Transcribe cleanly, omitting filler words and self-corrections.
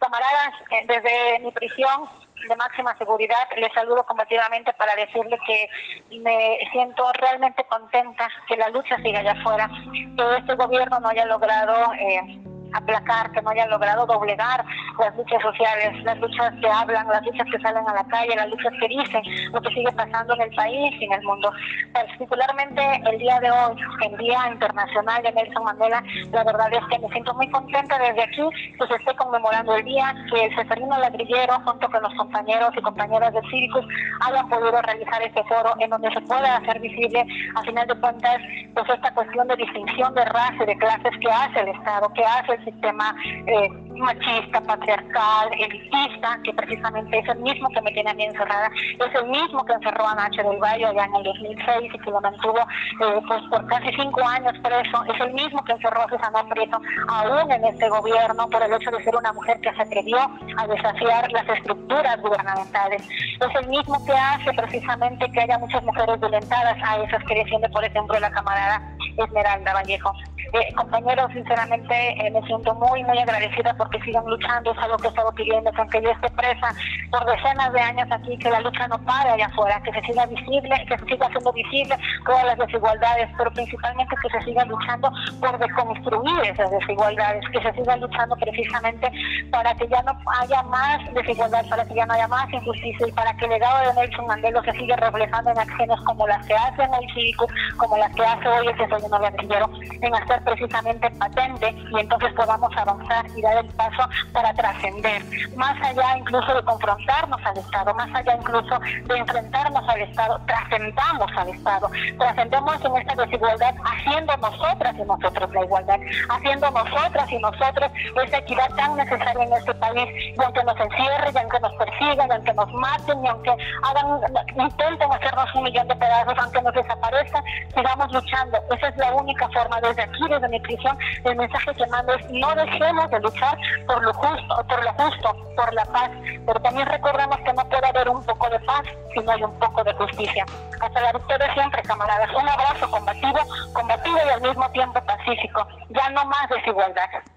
Camaradas, desde mi prisión de máxima seguridad, les saludo combativamente para decirles que me siento realmente contenta que la lucha siga allá afuera, que este gobierno no haya logrado aplacar, que no haya logrado doblegar las luchas sociales, las luchas que hablan, las luchas que salen a la calle, las luchas que dicen lo que sigue pasando en el país y en el mundo. Particularmente el día de hoy, el Día Internacional de Nelson Mandela, la verdad es que me siento muy contenta desde aquí que se esté conmemorando el día, que el Ceferino Ladrillero, junto con los compañeros y compañeras del Cívicus, hayan podido realizar este foro en donde se pueda hacer visible, a final de cuentas, pues esta cuestión de distinción de raza y de clases que hace el Estado, que hace el sistema machista, patriarcal, elitista, que precisamente es el mismo que me tiene a mí encerrada, es el mismo que encerró a Nacho del Valle allá en el 2006 y que lo mantuvo pues por casi 5 años preso, es el mismo que encerró a Susana Prieto aún en este gobierno por el hecho de ser una mujer que se atrevió a desafiar las estructuras gubernamentales, es el mismo que hace precisamente que haya muchas mujeres violentadas, a esas que defiende por ejemplo la camarada Esmeralda Vallejo. Compañeros, sinceramente me siento muy agradecida porque sigan luchando, es algo que he estado pidiendo, que aunque yo esté presa por decenas de años aquí, que la lucha no pare allá afuera, que se siga visible, que se siga haciendo visible todas las desigualdades, pero principalmente que se siga luchando por deconstruir esas desigualdades, que se siga luchando precisamente para que ya no haya más desigualdad, para que ya no haya más injusticia y para que el legado de Nelson Mandela se siga reflejando en acciones como las que hace en el Cívicus, como las que hace hoy el Ceferino Ladrillero, en hacer precisamente patente y entonces podamos avanzar y dar el paso para trascender, más allá incluso de confrontarnos al Estado, más allá incluso de enfrentarnos al Estado, trascendamos al Estado, trascendemos en esta desigualdad haciendo nosotras y nosotros la igualdad, haciendo nosotras y nosotros esa equidad tan necesaria en este país, y aunque nos encierren, y aunque nos persigan, y aunque nos maten, y aunque intenten hacernos 1.000.000 de pedazos, aunque nos desaparezcan, sigamos luchando. Esa es la única forma. Desde aquí, desde mi prisión, el mensaje que mando es: no dejemos de luchar por lo justo, por la paz, pero también recordemos que no puede haber un poco de paz si no hay un poco de justicia. Hasta la victoria siempre, camaradas. Un abrazo combativo y al mismo tiempo pacífico. Ya no más desigualdad.